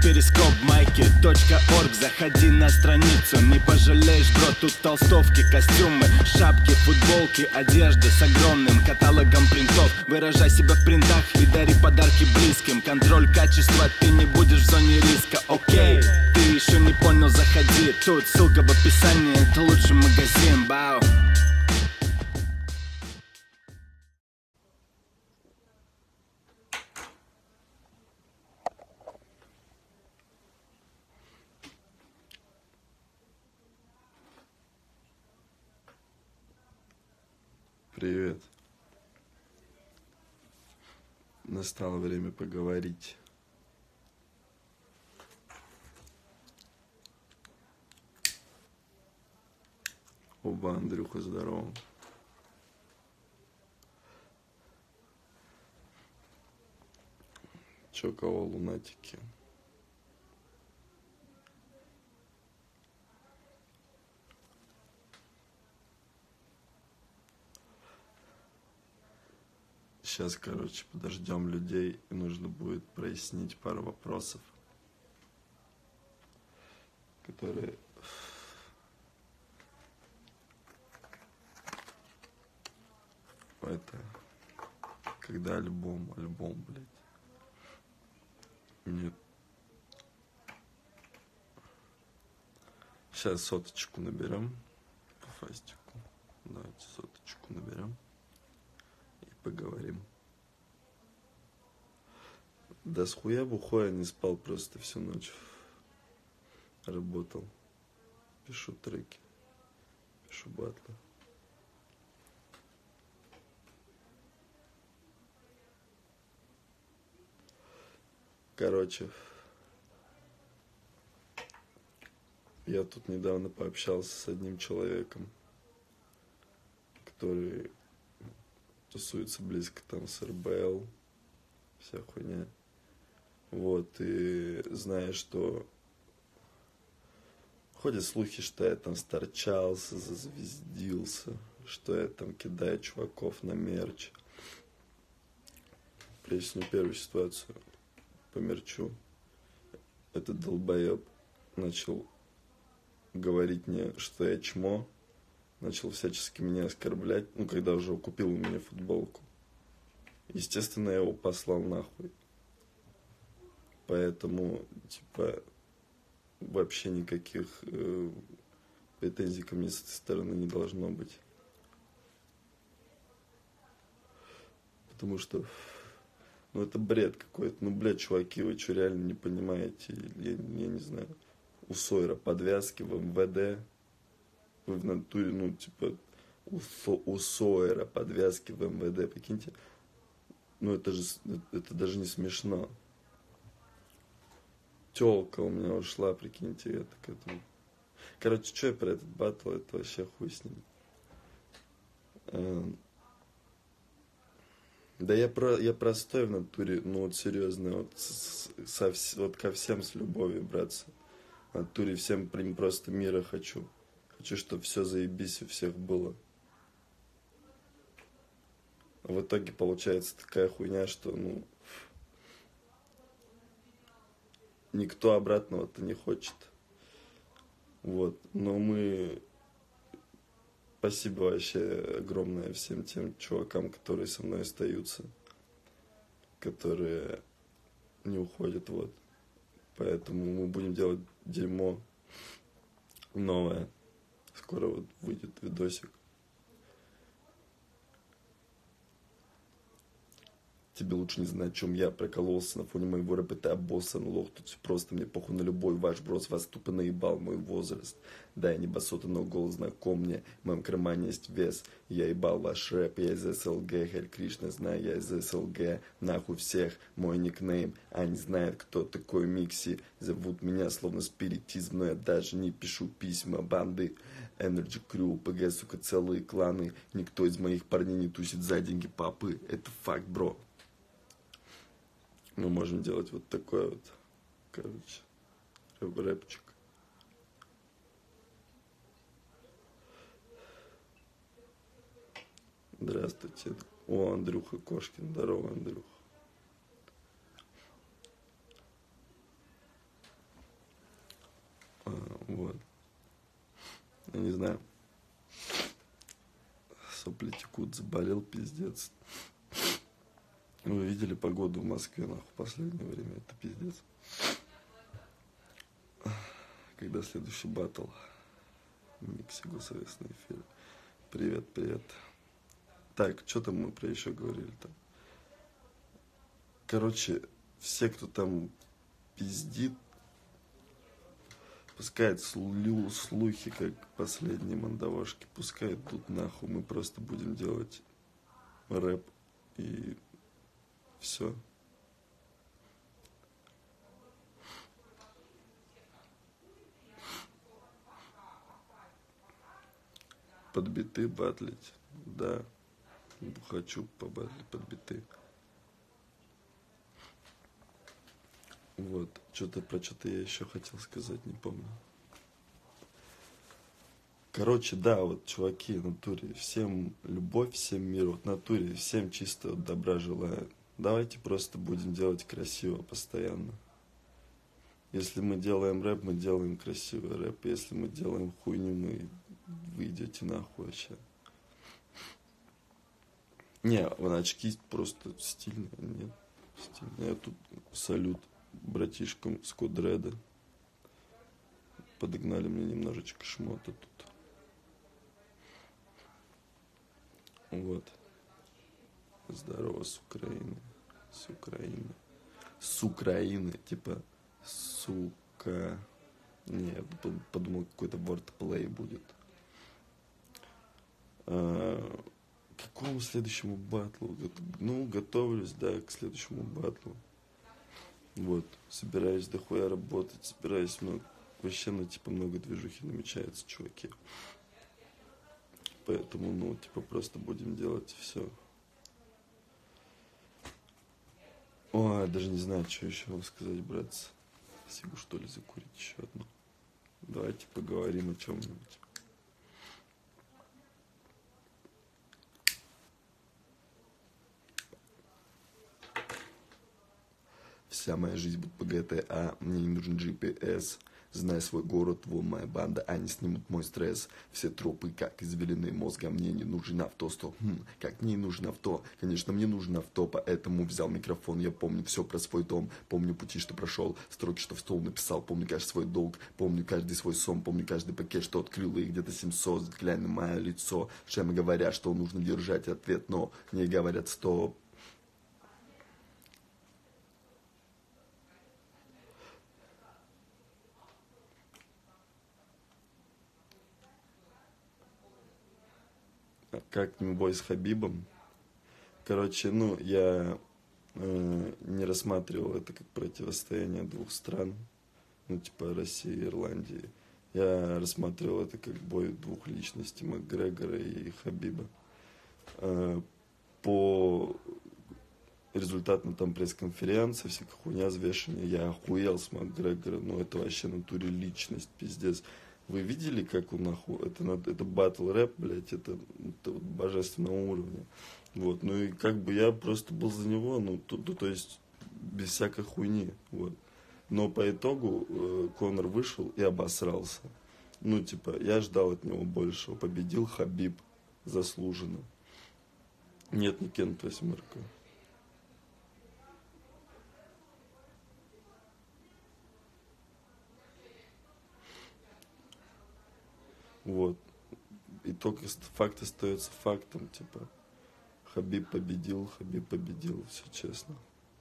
перископ майки.орг. Заходи на страницу, не пожалеешь, бро. Тут толстовки, костюмы, шапки, футболки, одежда с огромным каталогом принтов. Выражай себя в принтах и дари подарки близким. Контроль качества, ты не будешь в зоне риска. Окей, ты еще не понял, заходи. Тут ссылка в описании, это лучший магазин. Бау. Привет. Настало время поговорить. Оба, Андрюха, здорово. Чё, кого, лунатики? Сейчас, короче, подождем людей, и нужно будет прояснить пару вопросов, которые... Это... Когда альбом, блядь. Нет. Сейчас соточку наберем по фастику. Давайте соточку наберем и поговорим. Да с хуя бухой я не спал, просто всю ночь работал. Пишу треки, пишу батлы. Короче, я тут недавно пообщался с одним человеком, который тусуется близко там с РБЛ, вся хуйня. Вот, и знаешь, что ходят слухи, что я там сторчался, зазвездился, что я там кидаю чуваков на мерч. Поясню первую ситуацию по мерчу. Этот долбоеб начал говорить мне, что я чмо, начал всячески меня оскорблять, ну, когда уже купил у меня футболку. Естественно, я его послал нахуй. Поэтому, типа, вообще никаких претензий ко мне с этой стороны не должно быть. Потому что, ну, это бред какой-то. Ну, блядь, чуваки, вы что, реально не понимаете? Я не знаю. У Сойера подвязки в МВД. Вы в натуре, ну, типа, у Сойера подвязки в МВД, прикиньте. Ну, это даже не смешно. Тёлка у меня ушла, прикиньте, я так это... Короче, что я про этот батл, это вообще хуй с ним. Да я простой в натуре, ну вот серьезно, вот ко всем с любовью, братцы. В натуре всем просто мира хочу. Хочу, чтобы все заебись у всех было. А в итоге получается такая хуйня, что, ну, никто обратного-то не хочет. Вот, но мы... Спасибо вообще огромное всем тем чувакам, которые со мной остаются, которые не уходят, вот. Поэтому мы будем делать дерьмо новое. Скоро вот выйдет видосик. Тебе лучше не знать, о чем я прокололся на фоне моего рэпа, ты обоссан лох, тут все просто, мне похуй на любой ваш брос, вас тупо наебал мой возраст. Да, я не басота, но голос знаком мне, в моем кармане есть вес, я ебал ваш рэп, я из СЛГ, Харь Кришна, знаю, я из СЛГ, нахуй всех, мой никнейм, они знают, кто такой Микси, зовут меня словно спиритизм, но я даже не пишу письма, банды, Energy Crew, ПГ, сука, целые кланы, никто из моих парней не тусит за деньги папы, это факт, бро. Мы можем делать вот такой вот, короче, рэпчик. Здравствуйте. О, Андрюха Кошкин. Здорово, Андрюха. не знаю. Сопли текут, заболел, пиздец. Вы видели погоду в Москве, нахуй, в последнее время? Это пиздец. Когда следующий баттл? Микси госовестный эфир. Привет, привет. Так, что там мы про еще говорили-то? Короче, все, кто там пиздит, пускай слухи, как последние мандавошки, пускай тут нахуй, мы просто будем делать рэп и все. Под биты батлить, да, хочу побатлить под биты. Вот, что-то я еще хотел сказать, не помню. Короче, да, вот, чуваки, в натуре, всем любовь, всем мир, вот, в натуре, всем чисто вот, добра желаю. Давайте просто будем делать красиво постоянно. Если мы делаем рэп, мы делаем красивый рэп. Если мы делаем хуйню, вы идете нахуй вообще. Не, вон очки просто стильные, нет, стильные. Я тут салют братишкам с Кодреда. Подогнали мне немножечко шмота тут. Вот. Здорово, с Украины. С Украины. С Украины. Типа, сука. Не, я подумал, какой-то wordplay будет. К какому следующему батлу? Ну, готовлюсь, да, к следующему батлу. Вот. Собираюсь дохуя работать. Собираюсь много. Вообще, ну, типа, много движухи намечается, чуваки. Поэтому, ну, типа, просто будем делать все. Ой, даже не знаю, что еще вам сказать, братцы. Сигу, что ли, закурить еще одну. Давайте поговорим о чем-нибудь. Вся моя жизнь будет по GTA, мне не нужен GPS. Знай свой город, вон моя банда, они снимут мой стресс. Все тропы, как извеленные мозгом, мне не нужен авто. Как мне нужен авто? Конечно, мне нужен авто, поэтому взял микрофон. Я помню все про свой дом, помню пути, что прошел, строки, что в стол написал, помню каждый свой долг, помню каждый свой сон, помню каждый пакет, что открыл, и где-то 700, глянь на мое лицо. Шемы говорят, что нужно держать ответ, но мне говорят стоп. Как-нибудь бой с Хабибом. Короче, ну, я не рассматривал это как противостояние двух стран. Ну, типа России и Ирландии. Я рассматривал это как бой двух личностей, Макгрегора и Хабиба. По результатам там пресс-конференции, всякая хуйня взвешивания, я охуел с Макгрегора. Ну, это вообще в натуре личность, пиздец. Вы видели, как он нахуй? Это батл рэп, блядь, это вот божественного уровня. Вот, ну и как бы я просто был за него, ну, то есть без всякой хуйни, вот. Но по итогу Конор вышел и обосрался. Ну, типа, я ждал от него большего. Победил Хабиб заслуженно. Нет, не Кент Восьмерка. Вот. Итог, факт остается фактом, типа. Хабиб победил, все честно.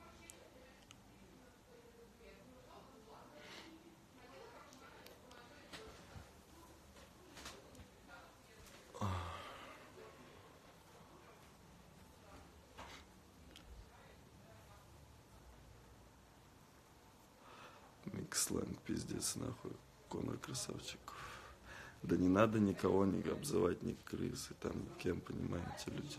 Миксленг, пиздец, нахуй. Конор красавчик. Да не надо никого не обзывать, ни крысы, там, кем, понимаете, люди.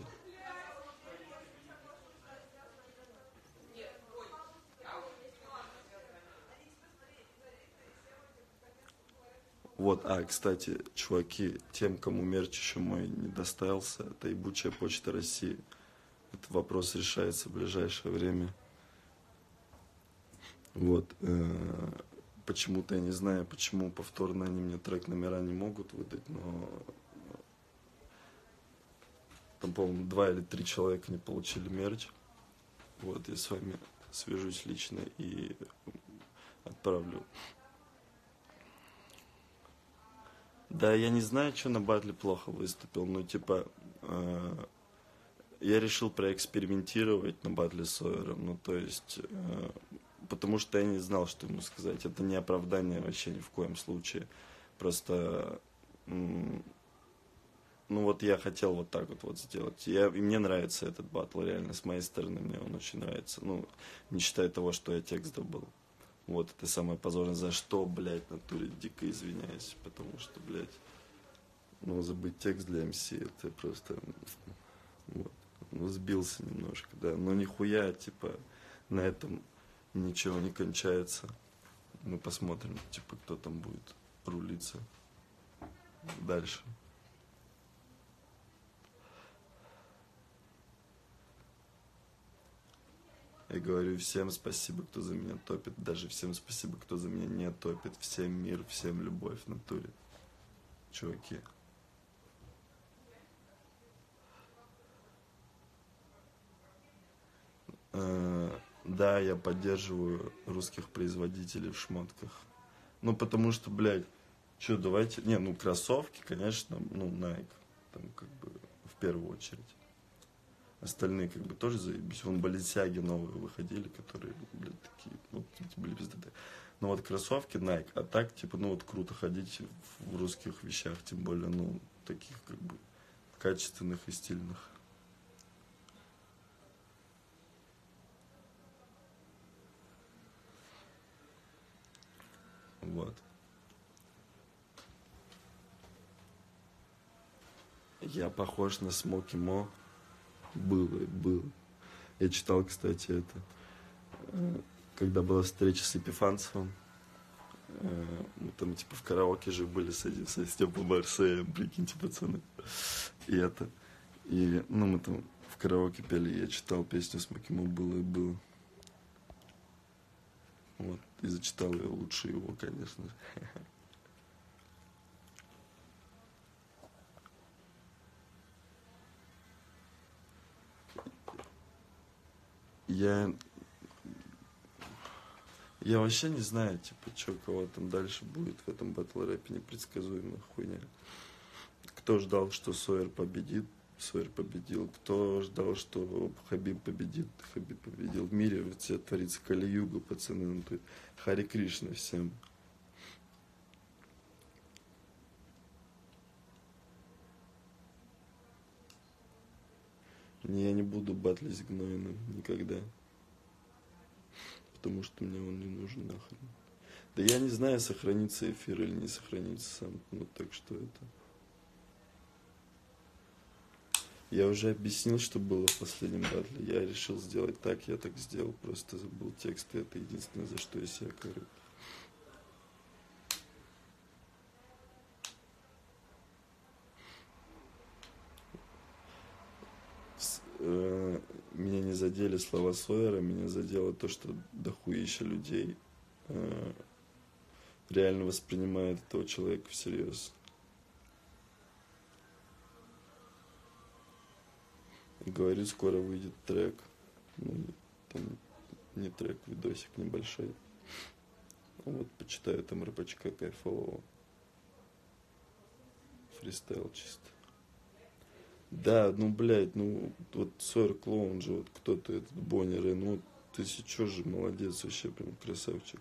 Вот, кстати, чуваки, тем, кому мерч еще мой не доставился, это ебучая Почта России. Этот вопрос решается в ближайшее время. Вот, почему-то я не знаю, почему повторно они мне трек номера не могут выдать, но там, по-моему, 2 или 3 человека не получили мерч. Вот, я с вами свяжусь лично и отправлю. Да, я не знаю, что на батле плохо выступил, но типа я решил проэкспериментировать на батле с Сойером, ну то есть, потому что я не знал, что ему сказать. Это не оправдание вообще ни в коем случае. Просто, ну вот я хотел вот так вот сделать. И мне нравится этот батл, реально, с моей стороны мне он очень нравится. Ну, не считая того, что я текст добыл. Вот, это самое позорное, за что, блядь, в натуре дико извиняюсь, потому что, блядь, ну, забыть текст для МС, это просто, вот, ну, сбился немножко, да, но нихуя, типа, на этом ничего не кончается. Мы посмотрим, типа, кто там будет рулиться дальше. Я говорю всем спасибо, кто за меня топит, даже всем спасибо, кто за меня не топит. Всем мир, всем любовь в натуре. Чуваки. Да, я поддерживаю русских производителей в шмотках. Ну, потому что, блядь, что, давайте... Не, ну, кроссовки, конечно, ну, Nike, там, как бы, в первую очередь. Остальные, как бы, тоже заебись. Вон Баленсиаги новые выходили, которые, блядь, такие, ну, были пиздаты. Но вот кроссовки Nike, а так, типа, ну, вот круто ходить в русских вещах, тем более, ну, таких, как бы, качественных и стильных. Вот. Я похож на Смоки Мо. Было. Я читал, кстати, это. Когда была встреча с Епифанцевым, мы там, типа, в караоке же были со Степом Марсеем, прикиньте, пацаны. И это. И, ну, мы там в караоке пели, я читал песню Смоки Мо «Было». Вот. И зачитал я лучше его, конечно же. Я вообще не знаю, типа, что, кого там дальше будет в этом батл-рэпе, непредсказуемая хуйня. Кто ждал, что Сойер победит? Сойер победил. Кто ждал, что Хабиб победит? Хабиб победил. В мире вот все творится Кали-Юга, пацаны. Ну, то есть Хари Кришна всем. Я не буду батлить с Гнойным никогда. Потому что мне он не нужен нахрен. Да я не знаю, сохранится эфир или не сохранится сам. Ну так что это. Я уже объяснил, что было в последнем батле. Я решил сделать так, я так сделал. Просто забыл текст, и это единственное, за что я себя корю. Меня не задели слова Сойера, меня задело то, что дохуища людей реально воспринимает этого человека всерьез. И говорит, скоро выйдет трек. Ну, там не трек, видосик небольшой. Вот, почитаю там рэпачка кайфового. Фристайл чисто. Да, ну, блядь, ну, вот Сойер клоун же, вот кто-то, этот Боннер, ну, вот, ты чё же, молодец, вообще, прям красавчик.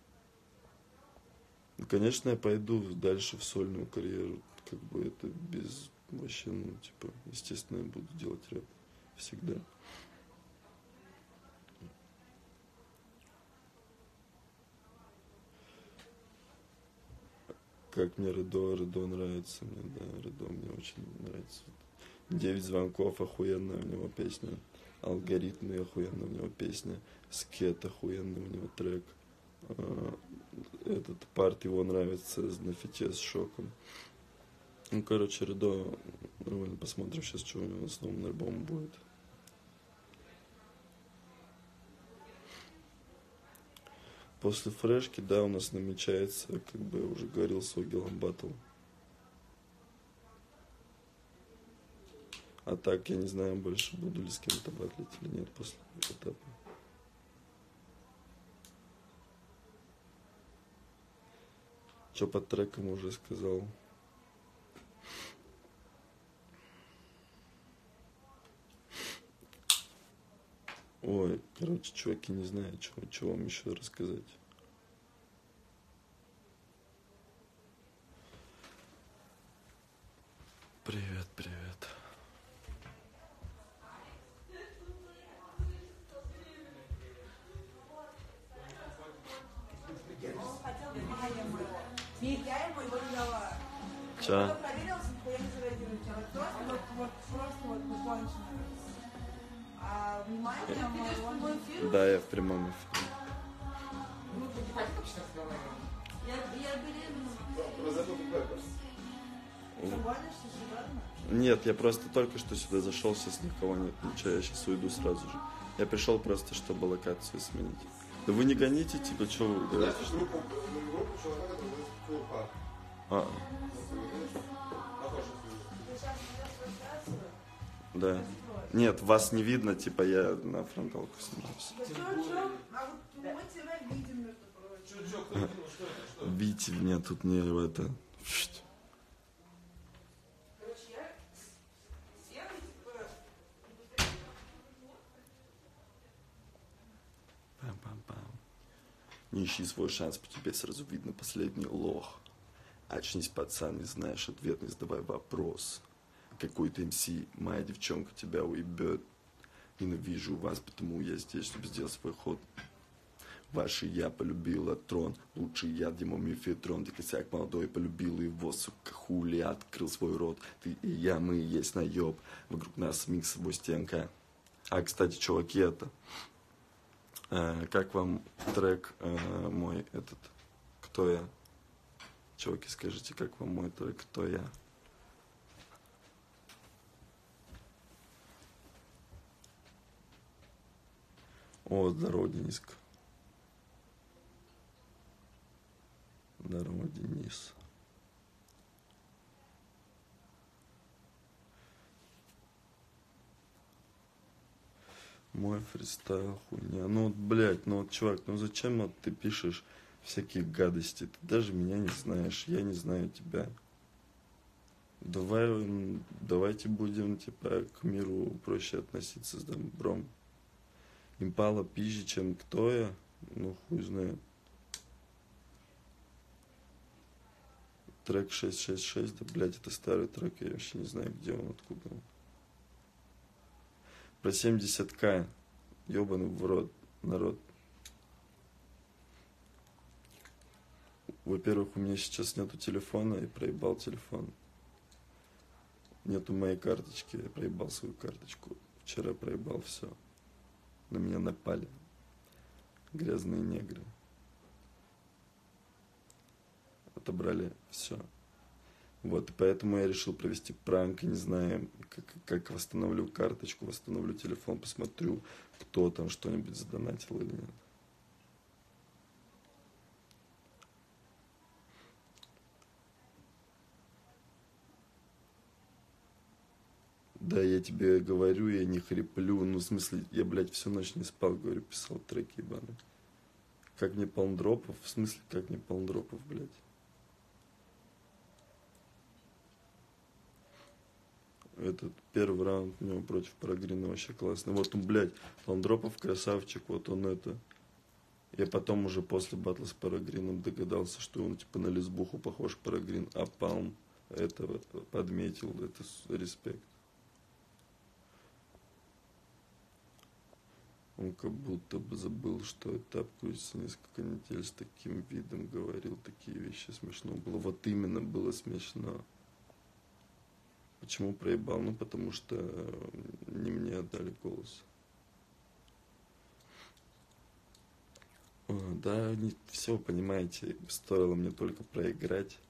Ну, конечно, я пойду дальше в сольную карьеру, как бы это без, вообще, ну, типа, естественно, я буду делать рэп всегда. Как мне Редо нравится, мне, да, Редо мне очень нравится. 9 звонков, охуенная у него песня. Алгоритмы, охуенная у него песня. Скет, охуенный у него трек. Этот парт его нравится на фите с Шоком. Ну, короче, Редо, нормально, посмотрим сейчас, что у него с новым альбомом будет. После фрешки, да, у нас намечается, как бы я уже говорил, с Огилом батл. А так, я не знаю больше, буду ли с кем-то батлить или нет после этапа. Что по трекам уже сказал. Ой, короче, чуваки, не знаю, что вам еще рассказать. Привет, привет. Я ему его не дала. Че? Я проверила, что я не зареагирую. Просто буквально. А внимание, он был эфир. Да, я в прямом эфире. Я беременна. Забанишься, серьезно? Нет, я просто только что сюда зашел, сейчас никого нет, ничего, я сейчас уйду сразу же. Я пришел просто, чтобы локацию сменить. Да вы не гоните, типа, что вы говорите? А. Да. Нет, вас не видно, типа, я на фронталку снимался. А вот мы тебя видим, между прочим. Видите, меня тут не это... Не ищи свой шанс, по тебе сразу видно последний лох. Очнись, пацан, не знаешь ответ, не задавай вопрос. Какой-то МС, моя девчонка тебя уебет. Ненавижу вас, потому я здесь, чтобы сделать свой ход. Ваши я полюбила трон, лучший я, Дима Мефетрон, ты косяк молодой, полюбила его, сука, хули, открыл свой рот. Ты и я, мы и есть наеб, вокруг нас миксовая стенка. А, кстати, чуваки, это... как вам трек мой этот «Кто я»? Чуваки, скажите, как вам мой трек «Кто я»? О, здорово, Дениска. Здорово, Денис. Мой фристайл хуйня. Ну вот, блядь, ну вот, чувак, ну зачем вот ты пишешь всякие гадости? Ты даже меня не знаешь, я не знаю тебя. Давайте будем, типа, к миру проще относиться с добром. Импала пизже, чем кто я? Ну, хуй знает. Трек 666, да, блядь, это старый трек, я вообще не знаю, где он, откуда он. Про 70к, ёбаный в рот, народ. Во-первых, у меня сейчас нету телефона, и проебал телефон. Нету моей карточки, я проебал свою карточку. Вчера проебал все. На меня напали. Грязные негры. Отобрали все. Вот, и поэтому я решил провести пранк, не знаю, как восстановлю карточку, восстановлю телефон, посмотрю, кто там что-нибудь задонатил или нет. Да, я тебе говорю, я не хриплю, ну, в смысле, я, блядь, всю ночь не спал, говорю, писал треки ебаные. Как мне полндропов? В смысле, как мне полндропов, блядь? Этот первый раунд у него против Парагрина вообще классный. Вот он, блядь, полндропов красавчик, вот он это. Я потом уже после батла с Парагрином догадался, что он типа на лесбуху похож Парагрин, а Палм этого подметил, это респект. Он как будто бы забыл, что этап крутится несколько недель с таким видом, говорил такие вещи, смешно было. Вот именно было смешно. Почему проебал? Ну, потому что не мне отдали голос. Да, все, понимаете, стоило мне только проиграть.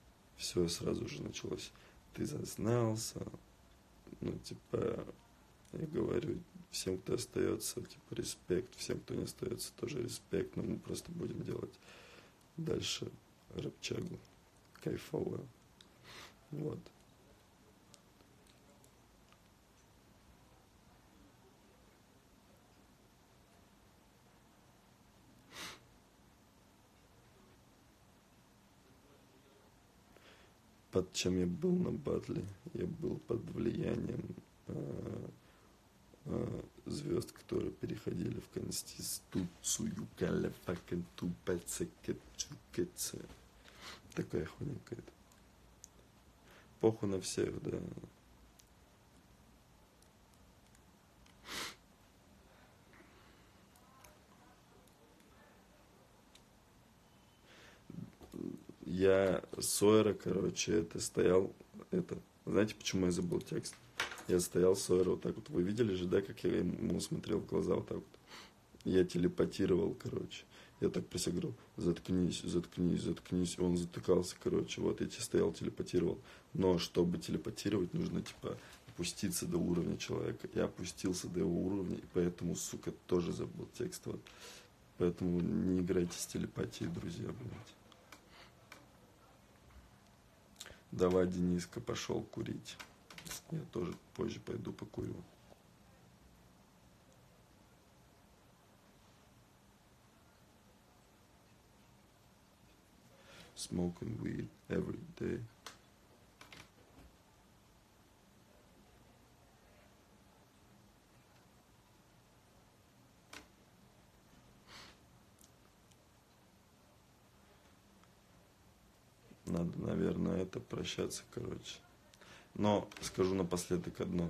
Все сразу же началось. Ты зазнался. Ну, типа, Я говорю, всем, кто остается, типа, респект, всем, кто не остается, тоже респект, но мы просто будем делать дальше рэпчагу кайфовую. Вот. Под чем я был на батле? Я был под влиянием звезд, которые переходили в конституцию. Такая хуйня какая-то. Похуй на всех, да. Я Сойера, короче, стоял, знаете, почему я забыл текст? Я стоял Сойера вот так вот, вы видели же, да, как я ему смотрел в глаза вот так вот? Я телепатировал, короче. Я так про себя говорил, заткнись, заткнись, заткнись. Он затыкался, короче, вот я стоял, телепатировал. Но чтобы телепатировать, нужно, типа, опуститься до уровня человека. Я опустился до его уровня, и поэтому, сука, тоже забыл текст, вот. Поэтому не играйте с телепатией, друзья, блядь. Давай, Дениска, пошел курить. Я тоже позже пойду покурю. Smoking weed every day. Надо, наверное, это прощаться, короче. Но скажу напоследок одно.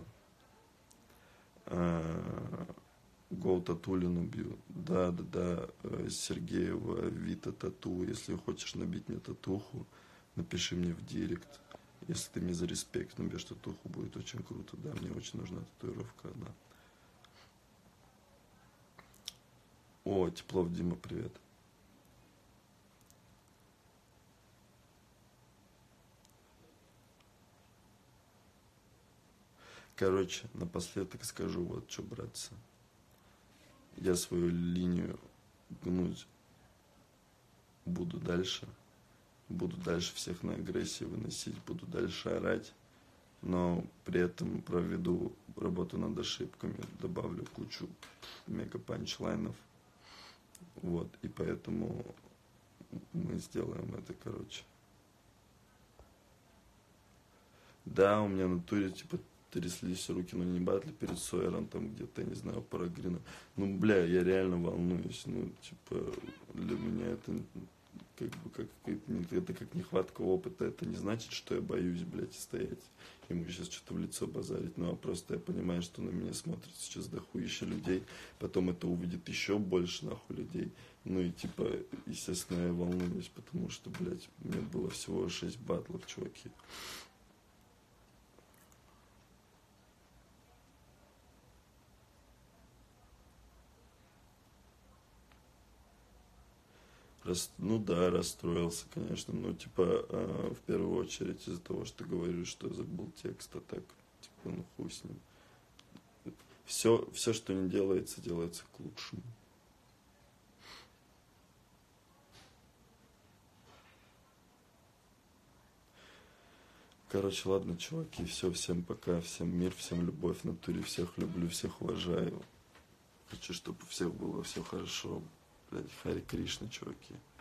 Гоу Татулину бью. Да, Сергеева, Вита Тату. Если хочешь набить мне татуху, напиши мне в директ. Если ты мне за респект набьешь татуху, будет очень круто. Да, мне очень нужна татуировка одна. О, Теплов Дима, привет. Короче, напоследок скажу вот что, братцы. Я свою линию гнуть буду дальше. Буду дальше всех на агрессии выносить, буду дальше орать. Но при этом проведу работу над ошибками, добавлю кучу мега-панчлайнов. Вот, и поэтому мы сделаем это, короче. Да, у меня на туре, типа, тряслись руки, но не батли перед Сойером, там где-то, я не знаю, Парагрина. Ну, бля, я реально волнуюсь. Ну, типа, для меня это как бы это как нехватка опыта. Это не значит, что я боюсь, блядь, стоять. Ему сейчас что-то в лицо базарить. Ну, а просто я понимаю, что на меня смотрит сейчас дохуища людей. Потом это увидит еще больше, нахуй, людей. Ну, и, типа, естественно, я волнуюсь, потому что, блядь, у меня было всего 6 батлов, чуваки. Ну да, расстроился, конечно, но типа в первую очередь из-за того, что говорю, что забыл текст, а так, типа, ну хуй с ним. Все, что не делается, делается к лучшему. Короче, ладно, чуваки, все, всем пока, всем мир, всем любовь, в натуре всех люблю, всех уважаю. Хочу, чтобы у всех было все хорошо. Блядь, Хари Кришна, чуваки.